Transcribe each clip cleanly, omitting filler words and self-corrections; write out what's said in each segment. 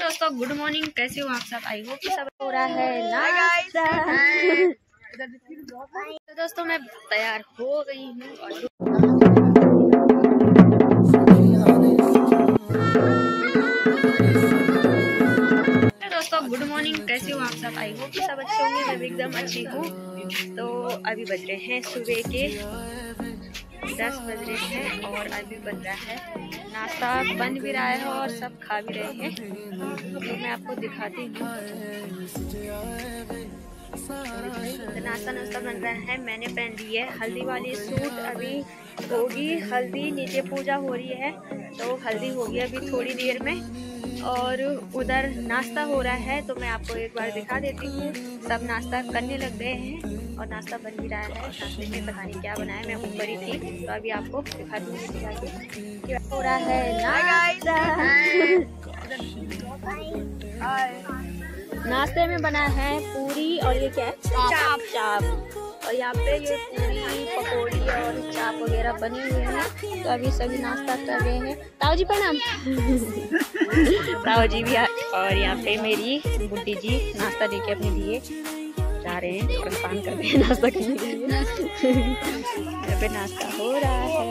दोस्तों good morning, कैसे हो आप सब? आई होप कि सब हो रहा है नाश्ता। तो दोस्तों मैं तैयार हो गई हूँ और दोस्तों गुड मॉर्निंग, कैसे हो आप सब? आई होप कि सब अच्छे होंगे। मैं भी एकदम अच्छी हूँ। तो अभी बज रहे हैं सुबह के 10 बज रहे हैं और अभी बन रहा है नाश्ता, बन भी रहा है और सब खा भी रहे हैं। तो मैं आपको दिखाती हूँ। तो नाश्ता बन रहा है। मैंने पहन ली है हल्दी वाली सूट। अभी होगी हल्दी, नीचे पूजा हो रही है तो हल्दी होगी अभी थोड़ी देर में। और उधर नाश्ता हो रहा है तो मैं आपको एक बार दिखा देती हूँ। सब नाश्ता करने लग गए हैं और नाश्ता बन भी रहा है। नाश्ते में पता नहीं क्या बनाया, मैं ऊपर ही थी तो अभी आपको दिखा दूँगी क्या हो रहा है नाश्ता। नाश्ते में बना है पूरी और ये क्या है, चाप। और यहाँ पे ये पूरी पकौड़ी और चाप वगैरह बनी हुई है। तो अभी सभी नाश्ता कर रहे हैं। ताऊ जी प्रणाम। ताऊ जी भी और यहाँ पे मेरी बुड्ढी जी नाश्ता लेके अपने लिए जा रहे हैं और पान कर रहे हैं नाश्ता करने के लिए। यहाँ पे नाश्ता हो रहा है।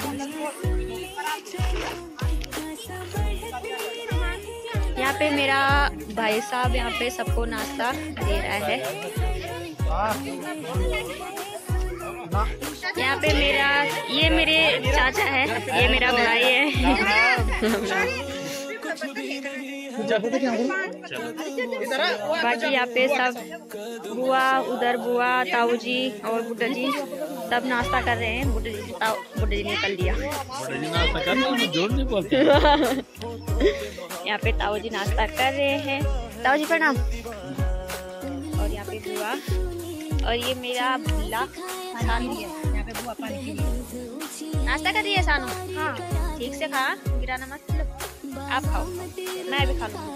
यहाँ पे मेरा भाई साहब यहाँ पे सबको नाश्ता दे रहा है। यहाँ पे ये मेरे चाचा है, ये मेरा भाई है। बाकी यहाँ पे सब बुआ, उधर बुआ, ताऊ जी और बुड्ढा जी सब नाश्ता कर रहे हैं। बुड्ढा जी ने कर लिया। यहाँ पे ताऊ जी नाश्ता कर रहे हैं। ताऊ जी प्रणाम। और यहाँ पे बुआ और ये मेरा भूला सानू है। यहाँ पे बुआ पानी पी रही है। नाश्ता कर रही है सानू? हाँ, ठीक से खा, गिराना मत। आप खाओ, मैं भी खा लूँगी।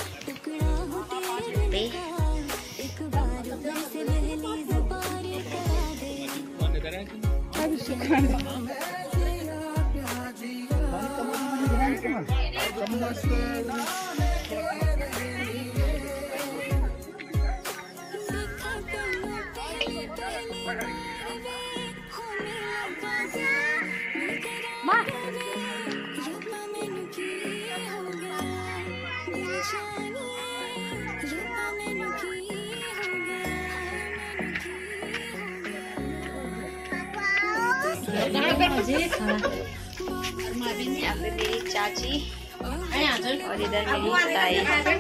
यहाँ पे मेरी चाची और इधर मेरी ताई।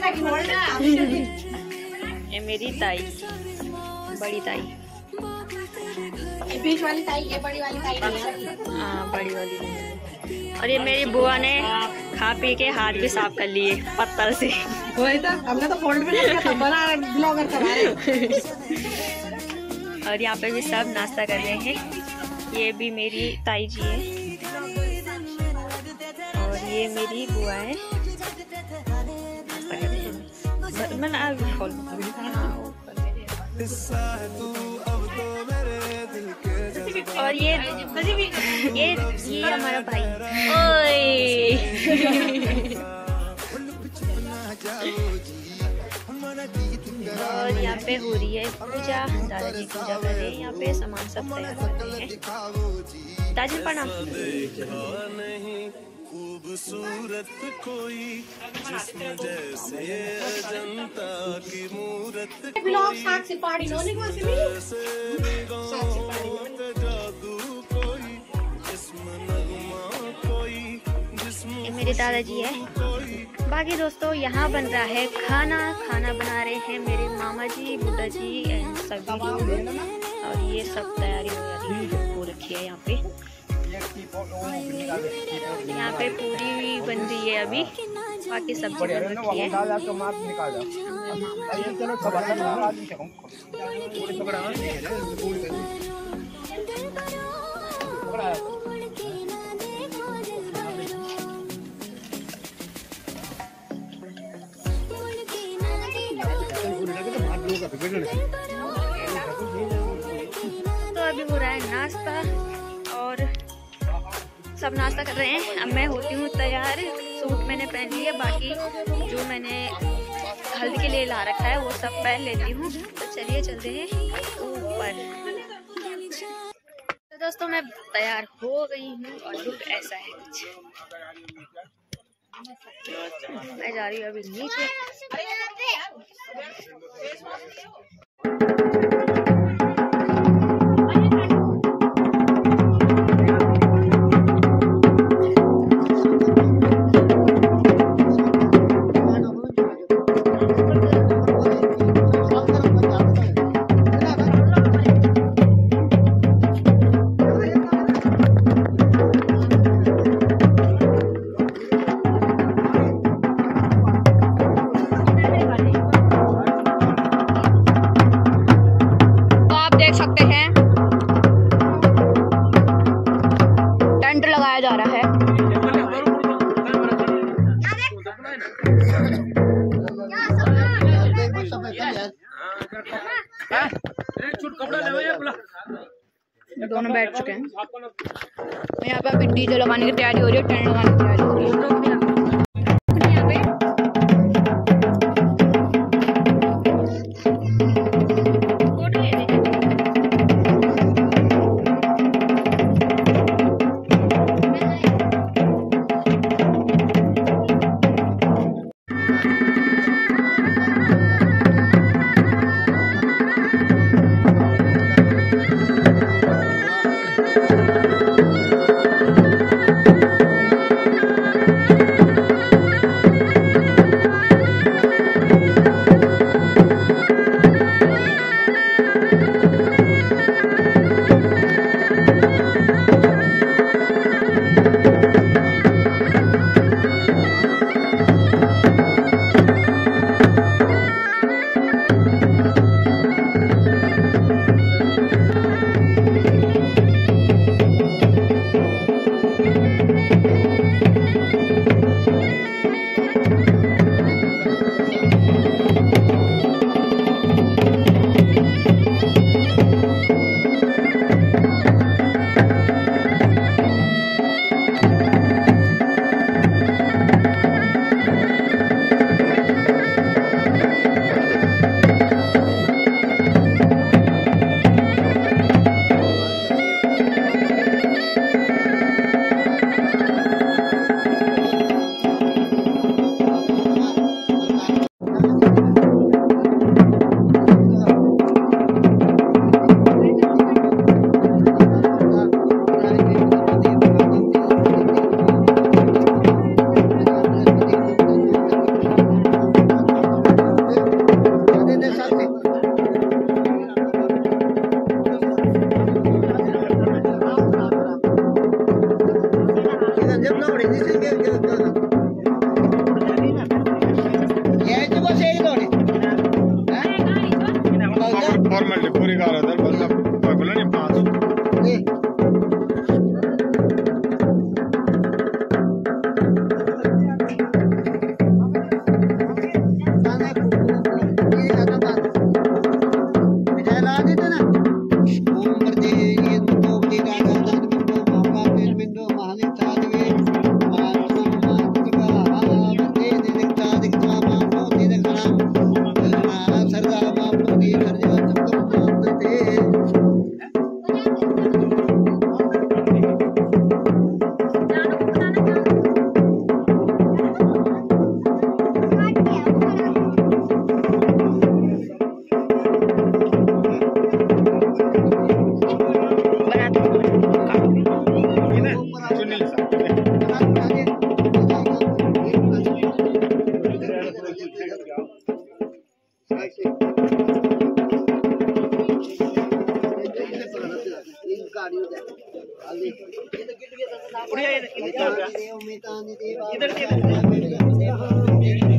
ये मेरी ताई, बड़ी ताई। बीच वाली ताई, ये बड़ी वाली ताई। हाँ, बड़ी वाली। और ये मेरी बुआ ने खा पी के हाथ भी साफ कर लिए पत्तल से। वही तो हमने तो फोल्ड भी नहीं किया था, बना ब्लॉगर करा रहे। और यहाँ पे भी सब नाश्ता कर रहे हैं। ये भी मेरी ताई जी है और ये मेरी बुआ है। और ये हमारा भाई। ओए और यहाँ पे हो रही है पूजा। दादाजी पूजा कर रहे हैं। यहाँ पे सामान सब तैयार कर रहे हैं। दादी प्रणाम। खूबसूरत कोई जिस्म जैसे अजंता की मूरत, ब्लॉग साथ से पहाड़ी लोने को से ये मेरे दादाजी है। बाकी दोस्तों यहाँ बन रहा है खाना बना रहे हैं मेरे मामा जी, बुड्ढा जी एंड सभी लोग। और ये सब तैयारी हो रखी है। यहाँ पे पूरी भी बन रही है अभी, बाकी सब्जी बन रखी है। तो अभी हो रहा है नाश्ता और सब नाश्ता कर रहे हैं। अब मैं होती हूँ तैयार सूट मैंने पहन लिया, बाकी जो मैंने हल्दी के लिए ला रखा है वो सब पहन लेती हूँ। तो चलिए चलते हैं ऊपर। तो दोस्तों मैं तैयार हो गई हूँ और लुक ऐसा है कुछ। मैं जा रही हूँ अभी नीचे। देख सकते हैं टेंट लगाया जा रहा है। दोनों बैठ चुके हैं। यहाँ पे अभी डीजे लगाने की तैयारी हो रही है, टेंट लगाने की तैयारी हो रही है। पूरी कार इधर